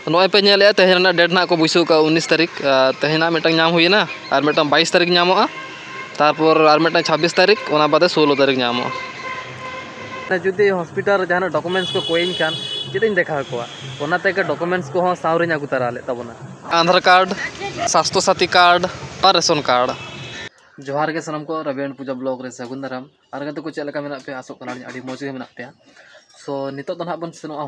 नॉय पे नेले तेहना डेट ना को बुसु का 19 तारीख तेहना मिटंग नाम हुईना और मिटंग 22 तारीख नामोगा तारपर और मिटंग 26 तारीख ओना बादे 16 तारीख नामोगा जुदी हॉस्पिटल जहां डॉक्यूमेंट्स को कोइन खान चेदिन देखा कोआ ओनाते के डॉक्यूमेंट्स को हो सावरे ᱧ ᱟᱹᱜᱩ ᱛᱟᱨᱟ ᱞᱮ ᱛᱟᱵᱚᱱᱟ आधार कार्ड स्वास्थ्य साथी कार्ड और रेशन कार्ड। जोहार के सनम को रविंद्र पूजा ब्लॉग रे सगुन दाराम और गते को चेलका मेना पे आसो कना अडी मौज गे मेना पे सो नितो तो ना बन सेनोआ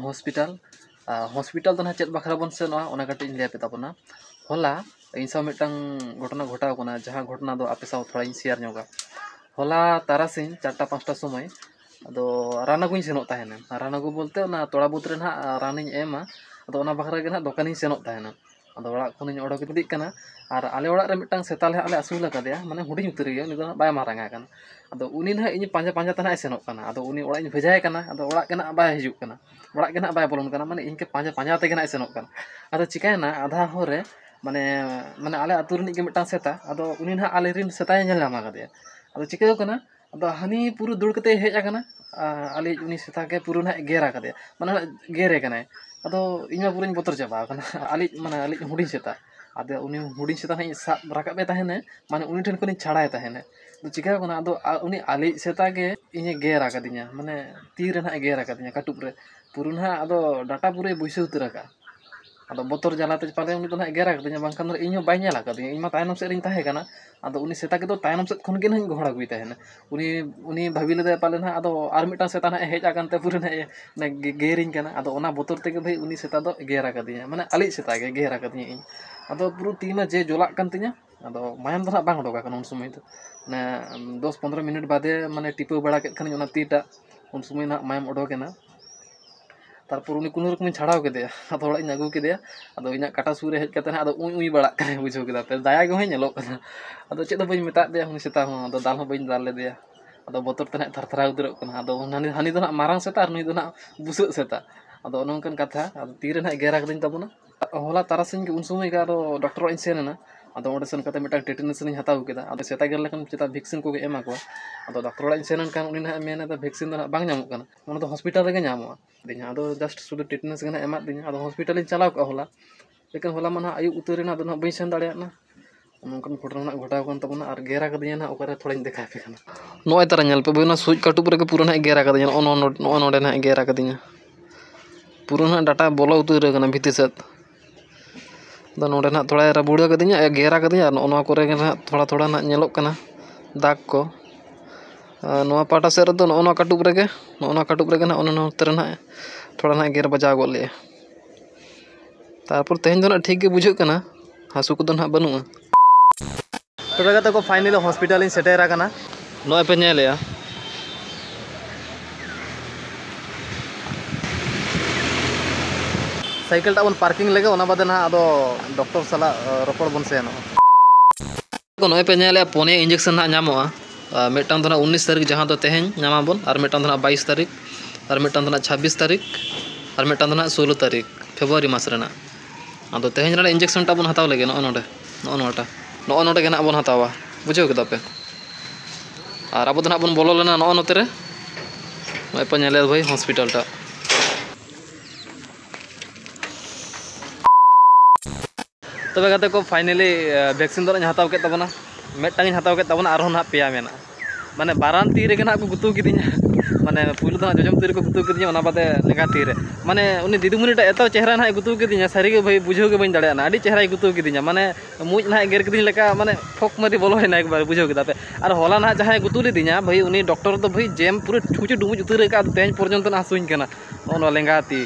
हॉस्पिटल तो ना चेत बखरा बन सेनोआ ओना कटिन ले पे ताबोना होला इन सा मिटंग घटना घटाव कोना जहां घटना दो आपे साव थोड़ा इन शेयर ᱧᱚᱜᱟ होला तारासिन 4टा 5टा समय अदो रानागुኝ सेनोक ताहेना रानागु बोलते ना तोड़ा बुत रे ना रानिñ एमा अदो ओना बखरा गे ना दोकानिñ सेनोक ताहेना अदो ओड़ा खनिñ ओडो के दिक कना और आले ओड़ा रे मिटंग सेता ले आले असुल कादेया माने हुडिñ उतर गे उनी दो बाय मारांगा कना अदो उनी ना इñ पांजा पांजा तना सेनोक कना अदो उनी ओड़ा इñ भेजाय कना अदो ओड़ा के ना बाय हिजुक कना ओड़ा के ना बाय बोलन कना माने इñ के पांजा पांजा ते के ना सेनोक कना अदो चिकायना आधा होरे माने माने आले आतुर नि के मिटंग सेता अदो उनी ना आले रिन सेताय नेल नामा कादेया अदो चिकायो कना अदो हानि पुरु दुड़ कते हेज आकना आले उनी सेता के पुरु ना गेरा कादेया माने गेरे कना अदो इñma पुरु बतर चाबा कना आले माने आले हुडिñ सेता अदो उनी हुडिñ सेता ना साब राकाबे ताहेने माने उनी ठन कोनी छाड़ाय ताहेने तो चिकायो कना अदो उनी आले सेता के इñe गेरा कादिña माने तीर ना गेरा कादिña काटुब रे पुरु ना अदो डाटा पुरे बुइसे उतर का अदो बोतर जलाते पाले उनी तो ना गेरा कादिña बांखान इñो बाय नेला कादिña इñma तायनम से रिन ताहे कना अदो उनी सेता के तो तायनम से खन के ना घोड़ा गुई ताहेने उनी भाबी लेदे पाले ना अदो आर मिटा सेता ना हेज आकानते पुरु ना गेरिñ कना अदो ओना बोतर ते के भाई उनी सेता दो गेरा कादिña माने आली सेता के गेरा कादिña इñ अदो पुरु तीमा जे जोलाक कान तिña अदो मायम दो ना बांग डोका कना उन समय तो ना 10-15 मिनट बादे माने टिपो बड़ा के खनिñ ओना तीटा उन समय ना मायम ओडोकेना तारपर उनी कुनो रकम छाड़ाव केदे अदो ओड़ा इñ आगु केदे अदो इñा काटा सुरे हेज कते ना अदो उई बड़ा करे बुझो केदा पे दाया गो हे नेलो कना अदो चेद बई मेता दे उनी सेता हो अदो दाल हो बई दाल ले दे अदो बोतर ते ना थरथरा उतरो कना अदो हानि दो ना मारांग सेता और नुई दो ना बुसुक सेता अदो नोंकन कथा अदो तीरे ना गेरा कदिñ ताबोना होला तारासिñ के उन समय का अदो डॉक्टर इन सेना अदो ओडे सेन कते मेटा टेटनस नि हताव केदा अदो सेता गेल लेकन चेता वैक्सीन को एमा को अदो डॉक्टर इन सेनन कान उनी ना मेना दा वैक्सीन दा बांग ᱧᱟᱢᱚᱜ कना ओना दो हॉस्पिटल रे ᱧᱟᱢᱚᱜᱼᱟ दिña अदो जस्ट सुदु टेटनस गना एमा दिña अदो हॉस्पिटल इन चलाव का होला लेकिन होला माना आयु उतर ना अदो ना बई सेन दाड़िया ना नोंकन घटना ना घटाव कन तबना और गेरा कदिña ना ओकरे थोड़ाñ देखा पे कना नोय तारा नेल पे बइना सुज काटुब रे के पूरा ना गेरा कदिña नो नोडे ना गेरा कदिña पूरा ना डाटा बोलो उतर कना भिति सेत दा नोडे ना थोड़ा रबुड़ा कदिña गेरा कदिña नोवा करे ना थोड़ा थोड़ा ना नेलोक कना दाग को नोवा पाटा से रे नो काटुब रे ना ओनो उतर ना थोड़ा ना गेर बजाव गोले तारपर तेहन दो ना ठीक के बुझो कना हासु को दो ना बनुआ तबे गते को फाइनली हॉस्पिटल इन सेटेरा कना नोय पे नेलेया साइकिल टा बन पार्किंग लेगे ओना बादे ना अदो डॉक्टर साला रोपड़ बन सेनो को नोय पे नेलेया पोने इंजेक्शन ना ᱧᱟᱢᱚᱜᱼᱟ मिटन तो 19 तारीख जहाँ तो तेहन ᱧᱟᱢᱟ बन और मिटन तो 22 तारीख और मिटन तो 26 तारीख और मिटन तो 16 तारीख फेब्रुआरी मास रेना अदो तेहन रे इंजेक्शन टा बन हताव लेगे नो नोडे के ना बन हतावा बुझो केदा पे और अब तो ना बन बोलो लेना नो नोते रे नोय पे नेले भाई हॉस्पिटल टा तबे गते को फाइनली वैक्सीन दो ना हताव के तबना मेटांग हताव के तबना आरो ना पेया मेना माने बारान ती रे के ना को गुतु किदिña माने पुइलो तो ना जजम ती रे को गुतु किदिña ओना बादे लेंगा ती रे माने उनी दीदीमुनिटा एतो चेहरा ना गुतु किदिña सारी के भाई बुझो के बइन दाड़िया ना आडी चेहरा गुतु किदिña माने मुज ना गेर किदिñ लेका माने फोक मारी बोलो है ना एक बार बुझो केदा पे और होला ना जहां गुतु लिदिña भाई उनी डॉक्टर तो भाई जेम पूरे ठुचु डुमुज उतर का तेज पर्यंत ना हसुñ कना ओनो लेंगा ती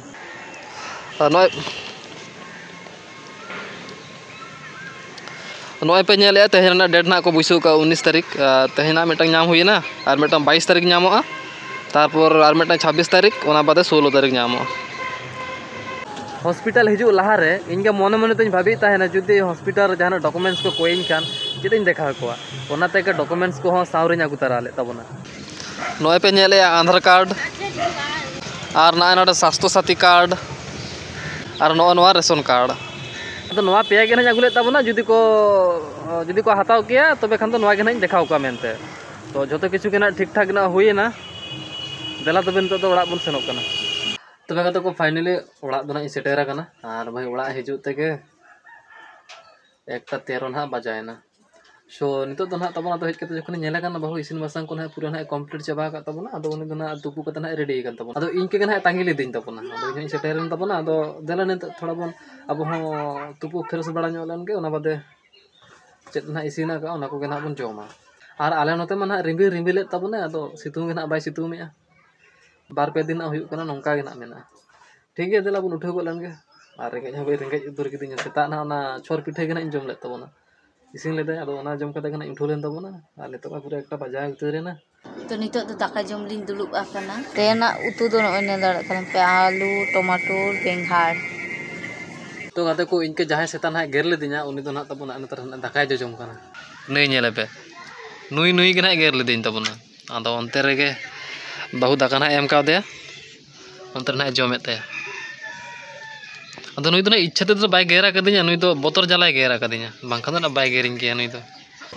नॉय पे नेले तेहना डेट ना को बुसु का 19 तारीख तेहना मिटंग नाम हुईना और मिटंग 22 तारीख नामोगा तारपर और मिटंग 26 तारीख ओना बादे 16 तारीख नामोगा हॉस्पिटल हिजु लहा रे इनके मने मने तई भाबी ताहेना जुदी हॉस्पिटल जहां डॉक्यूमेंट्स को कोइन खान चेदिन देखा कोआ ओनाते के डॉक्यूमेंट्स को हो सावरे ᱧ ᱟᱹᱜᱩ ᱛᱟᱨᱟ ᱞᱮ ᱛᱟᱵᱚᱱᱟ नॉय पे नेले आधार कार्ड और ना नोडे स्वास्थ्य साथी कार्ड और नो रेशन कार्ड तो नवा पेया के ना अगुले ताबना जुदी को हताव किया तबे खान तो नवा के ना देखाव का मेनते तो जतो किछु के ना ठीक ठाक ना हुई ना देला तबे तो ओड़ा बन सेनोक कना तबे कते को फाइनली ओड़ा दो ना सेटेरा कना और भाई ओड़ा हिजु तेगे 1:13 ना बजायना सो नितो तो ना तबना तो हेज कते जखन नेला कना बहु इसिन बसंग को ना पूरा ना कंप्लीट चाबा का तबना अदो उनी दना तुपु कते ना रेडी कन तबना अदो इन के ना तांगी ले दिन तबना अदो इन सेटेरन तबना अदो देला ने थोड़ा बोन अब हो तुपु फ्रेश बड़ा ᱧᱚᱞ के ओना बादे चेत ना इसिना का ओना को के ना बोन जोमा और आले नोते मा ना रिम्बिल तबना अदो सितुंग के ना बाय सितुंग बार पे दिन हुई कना नौका के ना मेना ठीक है देला बोन उठे गोलन के और रेंगे हबे रेंगे उदर के दिन सेता ना ना छोर पिठे के ना जम ले तबना इसिन ले दे अदो ओना जम कते ना उठो लेन तबना और नितो पूरा एकटा बजा उतरेना तो नितो तो दाका जम लिन दुलुब आकना तेना उतु दो ने दाड़ा कना पे आलू टमाटो बेंगार तो गाते को इनके जहां सेता ना गेर ले दिना उनी तो ना तबना नतर ना दाका जम कना नई नेले पे नुई के ना गेर ले दिन तबना अदो अंते रेगे बहु दाका ना एम का दे अंतर ना जमेत ते अदो नुई तो ना इच्छा ते तो बाय गेरा कदिnya नुई तो बोतर जलाय गेरा कदिnya बांखान ना बाय गेरिंग के नुई तो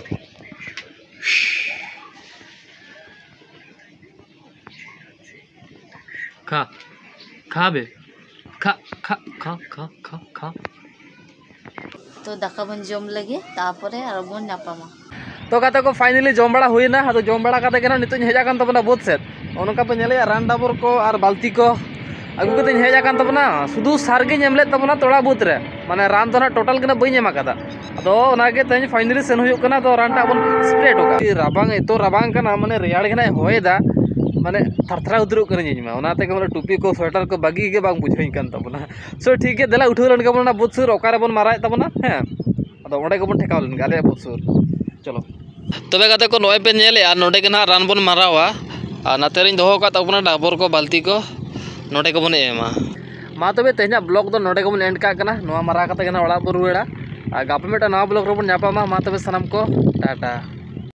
खा खा बे खा खा खा खा खा खा तो दाका बन जम लगे तापरे आर बन नापामा तो कते को फाइनली जम बड़ा हुईना अदो जम बड़ा कते के ना नितो हेजा कान तबना बोत सेट ओनका पे नेले रान डाबर को और बाल्टी को अगु कते हेजा कान तबना सुदु सारगे नेमले तबना तोड़ा बुत रे माने रान तो ना टोटल के ना बई नेमा कदा अदो ओनागे तेज फाइनली सेन हुयो कना तो रानटा बन स्प्रे टोका राबांग एतो राबांग कना माने रेयाड़ के ना होयदा माने थरथरा उतरु करनी मा ओनाते के माने टुपी को स्वेटर को बागी के बांग बुझाई कान तबना सो ठीक है देला उठो लन के बना बुत सुर ओकारे बन माराय तबना हैं अदो ओंडे के बन ठेकाव लन गाले बुत सुर चलो तबे कते को नय पे नेले आ नोडे के ना रान बन मारावा आ नाते रिन दोहो का तबना डाबर को बाल्टी को नोडे को बन एमा मा तबे तेना ब्लॉग दो नोडे को बन एंड का कना नोआ मारा कते के ना ओड़ा बरुएड़ा आ गापे मेटा नवा ब्लॉग रो बन न्यापा मा तबे सनम को टाटा।